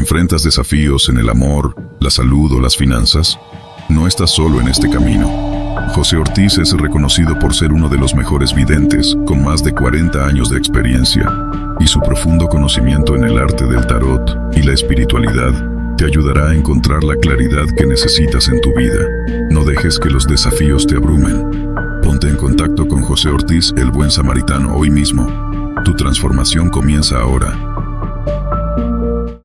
¿Enfrentas desafíos en el amor, la salud o las finanzas? No estás solo en este camino. José Ortiz es reconocido por ser uno de los mejores videntes, con más de 40 años de experiencia, y su profundo conocimiento en el arte del tarot y la espiritualidad te ayudará a encontrar la claridad que necesitas en tu vida. No dejes que los desafíos te abrumen. Ponte en contacto con José Ortiz, el buen samaritano, hoy mismo. Tu transformación comienza ahora.